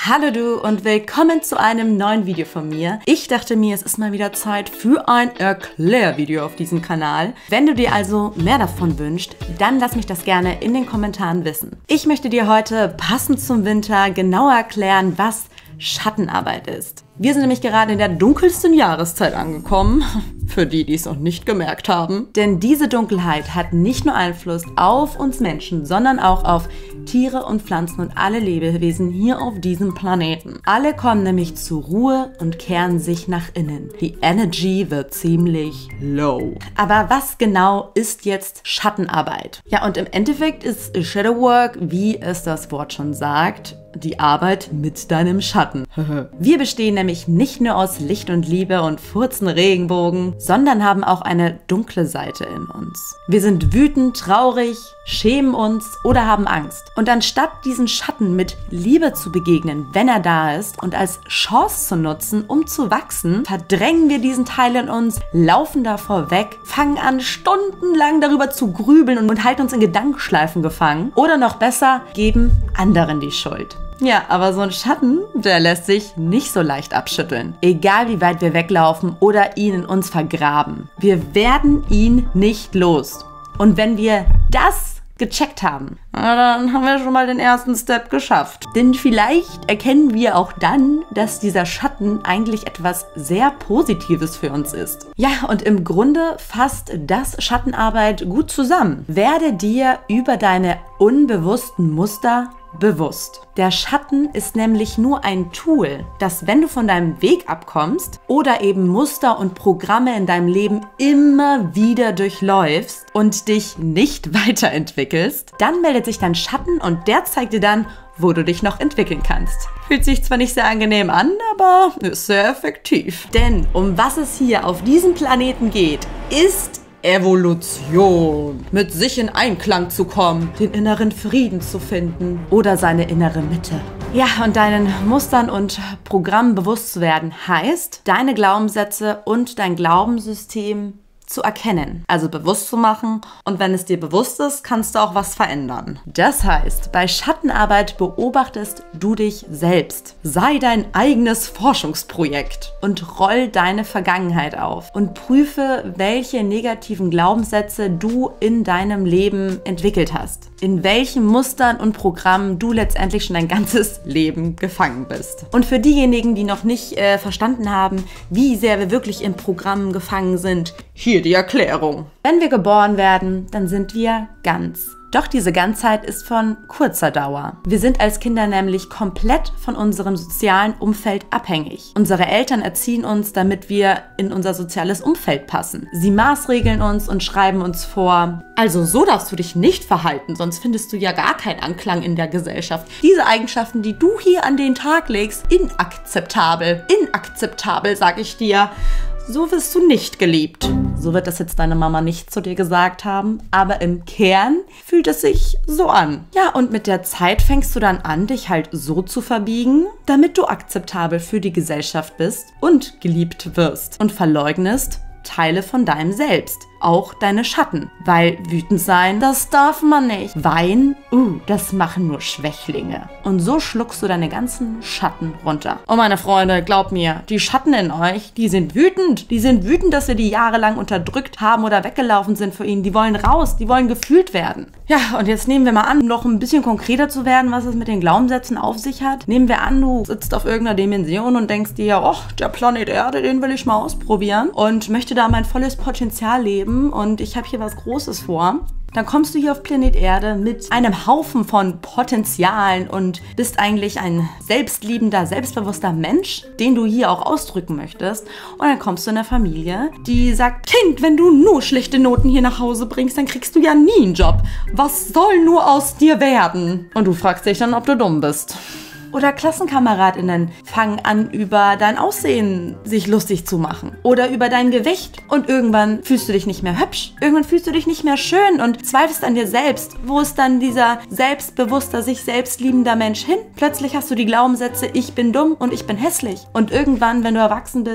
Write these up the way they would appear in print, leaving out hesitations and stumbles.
Hallo du und willkommen zu einem neuen Video von mir. Ich dachte mir, es ist mal wieder Zeit für ein Erklärvideo auf diesem Kanal. Wenn du dir also mehr davon wünschst, dann lass mich das gerne in den Kommentaren wissen. Ich möchte dir heute passend zum Winter genauer erklären, was Schattenarbeit ist. Wir sind nämlich gerade in der dunkelsten Jahreszeit angekommen, für die, die es noch nicht gemerkt haben. Denn diese Dunkelheit hat nicht nur Einfluss auf uns Menschen, sondern auch auf Tiere und Pflanzen und alle Lebewesen hier auf diesem Planeten. Alle kommen nämlich zur Ruhe und kehren sich nach innen. Die Energy wird ziemlich low. Aber was genau ist jetzt Schattenarbeit? Ja, und im Endeffekt ist Shadow Work, wie es das Wort schon sagt, die Arbeit mit deinem Schatten. Wir bestehen nämlich nicht nur aus Licht und Liebe und furzen Regenbogen, sondern haben auch eine dunkle Seite in uns. Wir sind wütend, traurig, schämen uns oder haben Angst. Und anstatt diesen Schatten mit Liebe zu begegnen, wenn er da ist, und als Chance zu nutzen, um zu wachsen, verdrängen wir diesen Teil in uns, laufen davor weg, fangen an, stundenlang darüber zu grübeln und halten uns in Gedankenschleifen gefangen. Oder noch besser, geben anderen die Schuld. Ja, aber so ein Schatten, der lässt sich nicht so leicht abschütteln. Egal wie weit wir weglaufen oder ihn in uns vergraben. Wir werden ihn nicht los. Und wenn wir das gecheckt haben, dann haben wir schon mal den ersten Step geschafft. Denn vielleicht erkennen wir auch dann, dass dieser Schatten eigentlich etwas sehr Positives für uns ist. Ja, und im Grunde fasst das Schattenarbeit gut zusammen. Werde dir über deine unbewussten Muster bewusst. Der Schatten ist nämlich nur ein Tool, das, wenn du von deinem Weg abkommst oder eben Muster und Programme in deinem Leben immer wieder durchläufst und dich nicht weiterentwickelst, dann meldet sich dein Schatten und der zeigt dir dann, wo du dich noch entwickeln kannst. Fühlt sich zwar nicht sehr angenehm an, aber ist sehr effektiv. Denn um was es hier auf diesem Planeten geht, ist Evolution. Mit sich in Einklang zu kommen, den inneren Frieden zu finden oder seine innere Mitte. Ja, und deinen Mustern und Programmen bewusst zu werden, heißt, deine Glaubenssätze und dein Glaubenssystem zu erkennen, also bewusst zu machen, und wenn es dir bewusst ist, kannst du auch was verändern. Das heißt, bei Schattenarbeit beobachtest du dich selbst. Sei dein eigenes Forschungsprojekt und roll deine Vergangenheit auf und prüfe, welche negativen Glaubenssätze du in deinem Leben entwickelt hast. In welchen Mustern und Programmen du letztendlich schon dein ganzes Leben gefangen bist. Und für diejenigen, die noch nicht verstanden haben, wie sehr wir wirklich in Programmen gefangen sind, hier die Erklärung. Wenn wir geboren werden, dann sind wir ganz. Doch diese Ganzheit ist von kurzer Dauer. Wir sind als Kinder nämlich komplett von unserem sozialen Umfeld abhängig. Unsere Eltern erziehen uns, damit wir in unser soziales Umfeld passen. Sie maßregeln uns und schreiben uns vor, also so darfst du dich nicht verhalten, sonst findest du ja gar keinen Anklang in der Gesellschaft. Diese Eigenschaften, die du hier an den Tag legst, inakzeptabel. Inakzeptabel, sag ich dir. So wirst du nicht geliebt. So wird das jetzt deine Mama nicht zu dir gesagt haben, aber im Kern fühlt es sich so an. Ja, und mit der Zeit fängst du dann an, dich halt so zu verbiegen, damit du akzeptabel für die Gesellschaft bist und geliebt wirst und verleugnest Teile von deinem Selbst. Auch deine Schatten. Weil wütend sein, das darf man nicht. Weinen, das machen nur Schwächlinge. Und so schluckst du deine ganzen Schatten runter. Und meine Freunde, glaubt mir, die Schatten in euch, die sind wütend. Die sind wütend, dass wir die jahrelang unterdrückt haben oder weggelaufen sind für ihn. Die wollen raus, die wollen gefühlt werden. Ja, und jetzt nehmen wir mal an, noch ein bisschen konkreter zu werden, was es mit den Glaubenssätzen auf sich hat. Nehmen wir an, du sitzt auf irgendeiner Dimension und denkst dir, oh, der Planet Erde, den will ich mal ausprobieren und möchte da mein volles Potenzial leben. Und ich habe hier was Großes vor. Dann kommst du hier auf Planet Erde mit einem Haufen von Potenzialen und bist eigentlich ein selbstliebender, selbstbewusster Mensch, den du hier auch ausdrücken möchtest. Und dann kommst du in eine Familie, die sagt, Kind, wenn du nur schlechte Noten hier nach Hause bringst, dann kriegst du ja nie einen Job. Was soll nur aus dir werden? Und du fragst dich dann, ob du dumm bist. Oder KlassenkameradInnen fangen an, über dein Aussehen sich lustig zu machen. Oder über dein Gewicht. Und irgendwann fühlst du dich nicht mehr hübsch. Irgendwann fühlst du dich nicht mehr schön und zweifelst an dir selbst. Wo ist dann dieser selbstbewusster, sich selbst liebender Mensch hin? Plötzlich hast du die Glaubenssätze, ich bin dumm und ich bin hässlich. Und irgendwann, wenn du erwachsen bist,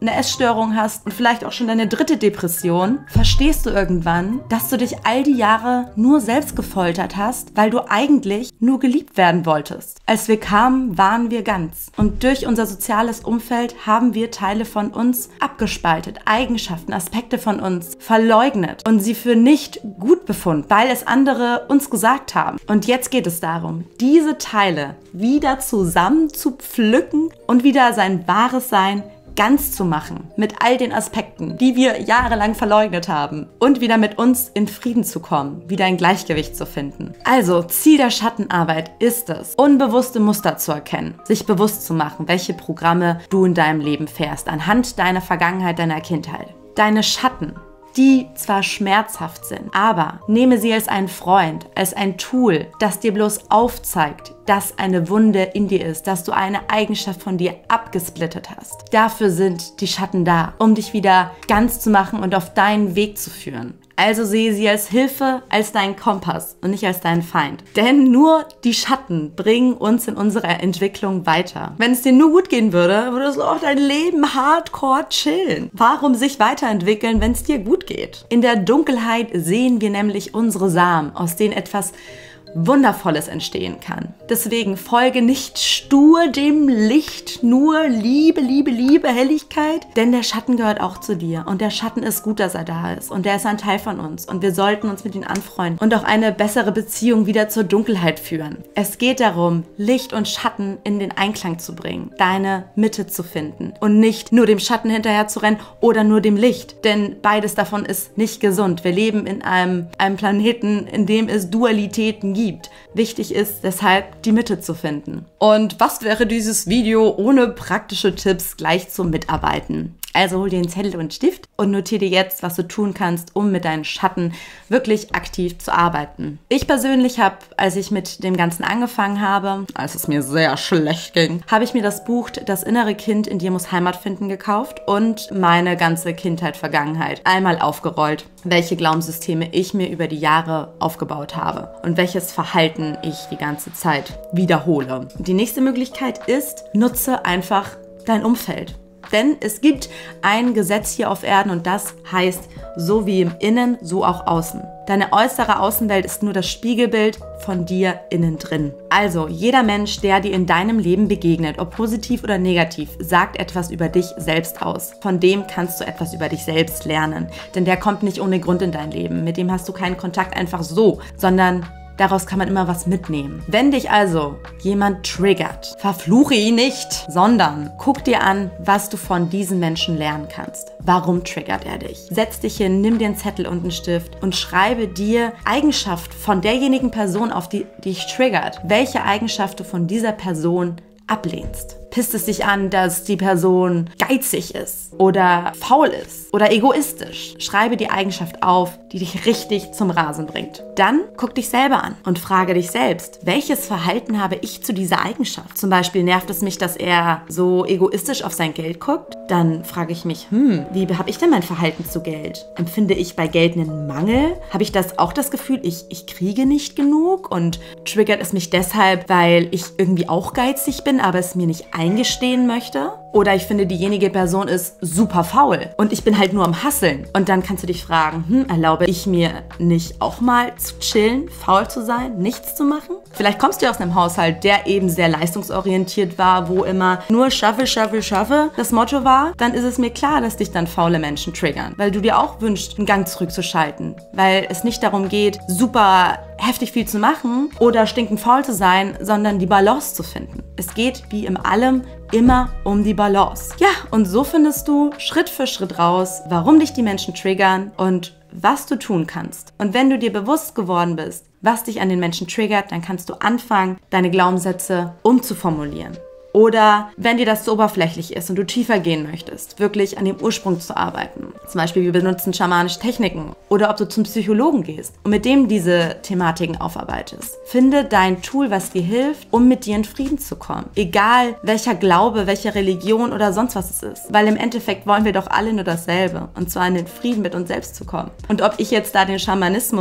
eine Essstörung hast und vielleicht auch schon deine 3. Depression, verstehst du irgendwann, dass du dich all die Jahre nur selbst gefoltert hast, weil du eigentlich nur geliebt werden wolltest. Als wir kamen, waren wir ganz. Und durch unser soziales Umfeld haben wir Teile von uns abgespaltet, Eigenschaften, Aspekte von uns verleugnet und sie für nicht gut befunden, weil es andere uns gesagt haben. Und jetzt geht es darum, diese Teile wieder zusammen zu pflücken und wieder sein wahres Sein ganz zu machen, mit all den Aspekten, die wir jahrelang verleugnet haben und wieder mit uns in Frieden zu kommen, wieder ein Gleichgewicht zu finden. Also, Ziel der Schattenarbeit ist es, unbewusste Muster zu erkennen, sich bewusst zu machen, welche Programme du in deinem Leben fährst, anhand deiner Vergangenheit, deiner Kindheit. Deine Schatten, die zwar schmerzhaft sind, aber nehme sie als einen Freund, als ein Tool, das dir bloß aufzeigt, dass eine Wunde in dir ist, dass du eine Eigenschaft von dir abgesplittet hast. Dafür sind die Schatten da, um dich wieder ganz zu machen und auf deinen Weg zu führen. Also sehe sie als Hilfe, als deinen Kompass und nicht als deinen Feind. Denn nur die Schatten bringen uns in unserer Entwicklung weiter. Wenn es dir nur gut gehen würde, würdest du auch dein Leben hardcore chillen. Warum sich weiterentwickeln, wenn es dir gut geht? In der Dunkelheit sehen wir nämlich unsere Samen, aus denen etwas Wundervolles entstehen kann. Deswegen folge nicht stur dem Licht, nur Liebe, Liebe, Liebe, Helligkeit, denn der Schatten gehört auch zu dir und der Schatten ist gut, dass er da ist und der ist ein Teil von uns und wir sollten uns mit ihm anfreunden und auch eine bessere Beziehung wieder zur Dunkelheit führen. Es geht darum, Licht und Schatten in den Einklang zu bringen, deine Mitte zu finden und nicht nur dem Schatten hinterher zu rennen oder nur dem Licht, denn beides davon ist nicht gesund. Wir leben in einem Planeten, in dem es Dualitäten gibt. Wichtig ist deshalb, die Mitte zu finden. Und was wäre dieses Video ohne praktische Tipps gleich zum Mitarbeiten? Also hol dir einen Zettel und einen Stift und notiere dir jetzt, was du tun kannst, um mit deinen Schatten wirklich aktiv zu arbeiten. Ich persönlich habe, als ich mit dem Ganzen angefangen habe, als es mir sehr schlecht ging, habe ich mir das Buch Das innere Kind in dir muss Heimat finden gekauft und meine ganze Kindheit, Vergangenheit einmal aufgerollt, welche Glaubenssysteme ich mir über die Jahre aufgebaut habe und welches Verhalten ich die ganze Zeit wiederhole. Die nächste Möglichkeit ist, nutze einfach dein Umfeld. Denn es gibt ein Gesetz hier auf Erden und das heißt, so wie im Innen, so auch außen. Deine äußere Außenwelt ist nur das Spiegelbild von dir innen drin. Also jeder Mensch, der dir in deinem Leben begegnet, ob positiv oder negativ, sagt etwas über dich selbst aus. Von dem kannst du etwas über dich selbst lernen. Denn der kommt nicht ohne Grund in dein Leben. Mit dem hast du keinen Kontakt einfach so, sondern daraus kann man immer was mitnehmen. Wenn dich also jemand triggert, verfluche ihn nicht, sondern guck dir an, was du von diesen Menschen lernen kannst. Warum triggert er dich? Setz dich hin, nimm dir einen Zettel und einen Stift und schreibe dir Eigenschaft von derjenigen Person auf, die dich triggert. Welche Eigenschaft du von dieser Person ablehnst. Pisst es dich an, dass die Person geizig ist oder faul ist oder egoistisch? Schreibe die Eigenschaft auf, die dich richtig zum Rasen bringt. Dann guck dich selber an und frage dich selbst, welches Verhalten habe ich zu dieser Eigenschaft? Zum Beispiel nervt es mich, dass er so egoistisch auf sein Geld guckt. Dann frage ich mich, wie habe ich denn mein Verhalten zu Geld? Empfinde ich bei Geld einen Mangel? Habe ich auch das Gefühl, ich kriege nicht genug? Und triggert es mich deshalb, weil ich irgendwie auch geizig bin, aber es mir nicht eingestehen möchte? Oder ich finde, diejenige Person ist super faul und ich bin halt nur am Hasseln. Und dann kannst du dich fragen, erlaube ich mir nicht auch mal zu chillen, faul zu sein, nichts zu machen? Vielleicht kommst du aus einem Haushalt, der eben sehr leistungsorientiert war, wo immer nur schaffe, schaffe, schaffe das Motto war. Dann ist es mir klar, dass dich dann faule Menschen triggern, weil du dir auch wünschst, einen Gang zurückzuschalten. Weil es nicht darum geht, super heftig viel zu machen oder stinkend faul zu sein, sondern die Balance zu finden. Es geht wie in allem immer um die Balance. Ja, und so findest du Schritt für Schritt raus, warum dich die Menschen triggern und was du tun kannst. Und wenn du dir bewusst geworden bist, was dich an den Menschen triggert, dann kannst du anfangen, deine Glaubenssätze umzuformulieren. Oder wenn dir das zu oberflächlich ist und du tiefer gehen möchtest, wirklich an dem Ursprung zu arbeiten. Zum Beispiel, wir benutzen schamanische Techniken. Oder ob du zum Psychologen gehst und mit dem diese Thematiken aufarbeitest. Finde dein Tool, was dir hilft, um mit dir in Frieden zu kommen. Egal welcher Glaube, welche Religion oder sonst was es ist. Weil im Endeffekt wollen wir doch alle nur dasselbe. Und zwar in den Frieden mit uns selbst zu kommen. Und ob ich jetzt da den Schamanismus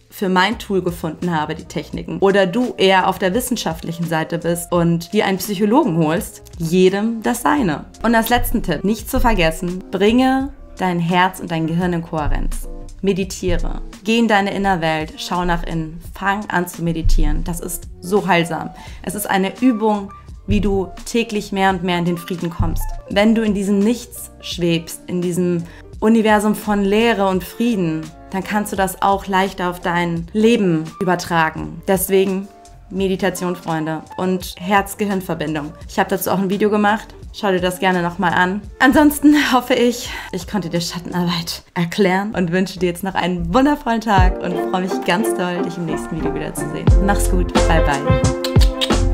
für mein Tool gefunden habe, die Techniken, oder du eher auf der wissenschaftlichen Seite bist und dir einen Psychologen holst, jedem das Seine. Und als letzten Tipp, nicht zu vergessen, bringe dein Herz und dein Gehirn in Kohärenz. Meditiere. Geh in deine Innerwelt, schau nach innen, fang an zu meditieren. Das ist so heilsam. Es ist eine Übung, wie du täglich mehr und mehr in den Frieden kommst. Wenn du in diesem Nichts schwebst, in diesem Universum von Leere und Frieden, dann kannst du das auch leichter auf dein Leben übertragen. Deswegen Meditation, Freunde, und Herz-Gehirn-Verbindung. Ich habe dazu auch ein Video gemacht. Schau dir das gerne nochmal an. Ansonsten hoffe ich konnte dir Schattenarbeit erklären und wünsche dir jetzt noch einen wundervollen Tag und freue mich ganz doll, dich im nächsten Video wiederzusehen. Mach's gut. Bye, bye.